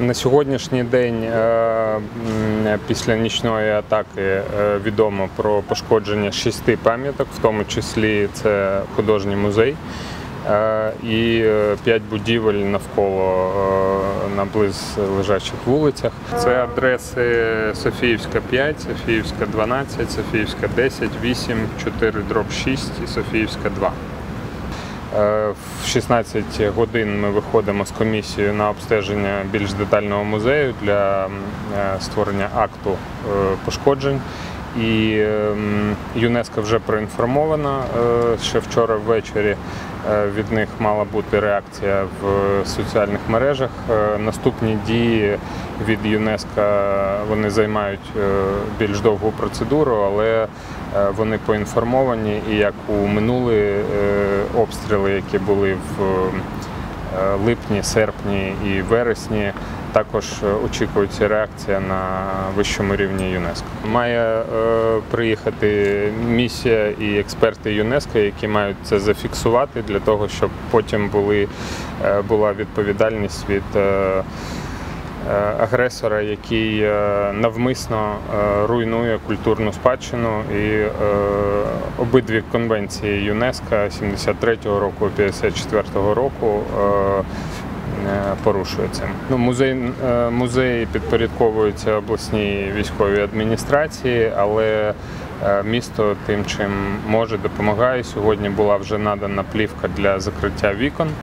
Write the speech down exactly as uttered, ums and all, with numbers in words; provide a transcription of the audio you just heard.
На сьогоднішній день після нічної атаки відомо про пошкодження шести пам'яток, в тому числі це художній музей і п'ять будівель навколо на близлежачих вулицях. Це адреси Софіївська п'ять, Софіївська дванадцять, Софіївська десять, вісім, чотири дроб шість і Софіївська два. В шістнадцять годин ми виходимо з комісією на обстеження більш детального музею для створення акту пошкоджень. І ЮНЕСКО вже проінформовано ще вчора ввечері. Від них мала бути реакція в соціальних мережах. Наступні дії від ЮНЕСКО, вони займають більш довгу процедуру, але вони поінформовані, і як у минулі обстріли, які були в липні, серпні і вересні, також очікується реакція на вищому рівні ЮНЕСКО. Має е, приїхати місія і експерти ЮНЕСКО, які мають це зафіксувати, для того, щоб потім були, е, була відповідальність від е, агресора, який е, навмисно е, руйнує культурну спадщину. І е, обидві конвенції ЮНЕСКО сімдесят третього року і п'ятдесят четвертого року е, порушується. Ну, музей, музей підпорядковується обласній військовій адміністрації, але місто тим, чим може, допомагає. Сьогодні була вже надана плівка для закриття вікон.